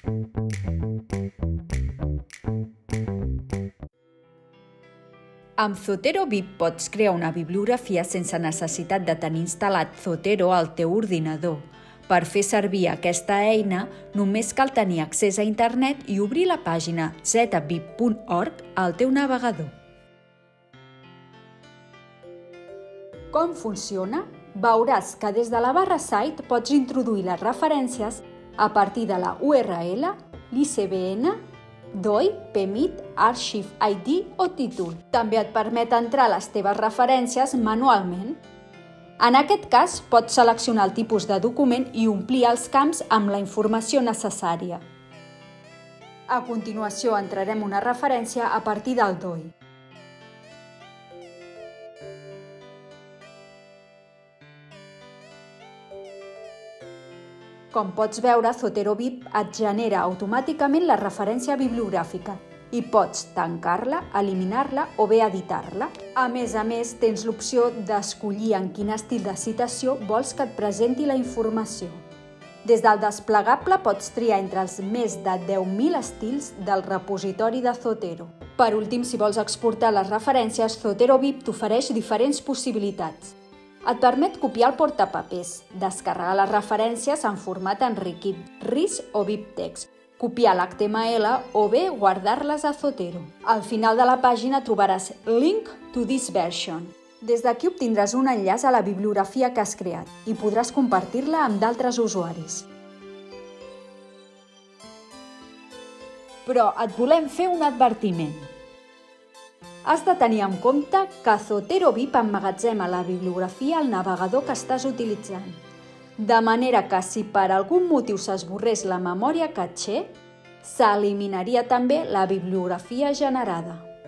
Amb Zotero VIP pots crear una bibliografia sense necessitat de tenir instal·lat Zotero al teu ordinador. Per fer servir aquesta eina, només cal tenir accés a internet i obrir la pàgina zvip.org al teu navegador. Com funciona? Veuràs que des de la barra Site pots introduir les referències a partir de la URL, l'ISBN, DOI, PMIT, Archive ID o títol. També et permet entrar les teves referències manualment. En aquest cas, pots seleccionar el tipus de document i omplir els camps amb la informació necessària. A continuació, entrarem una referència a partir del DOI. Com pots veure, Zotero VIP et genera automàticament la referència bibliogràfica i pots tancar-la, eliminar-la o bé editar-la. A més, tens l'opció d'escollir en quin estil de citació vols que et presenti la informació. Des del desplegable pots triar entre els més de 10.000 estils del repositori de Zotero. Per últim, si vols exportar les referències, Zotero VIP t'ofereix diferents possibilitats. Et permet copiar el portapapers, descarregar les referències en format enriquit, RIS o BibTeX, copiar l'HTML o bé guardar-les a Zotero. Al final de la pàgina trobaràs Link to this version. Des d'aquí obtindràs un enllaç a la bibliografia que has creat i podràs compartir-la amb d'altres usuaris. Però et volem fer un advertiment. Has de tenir en compte que Zotero VIP emmagatzema la bibliografia al navegador que estàs utilitzant, de manera que si per algun motiu s'esborrés la memòria caché, s'eliminaria també la bibliografia generada.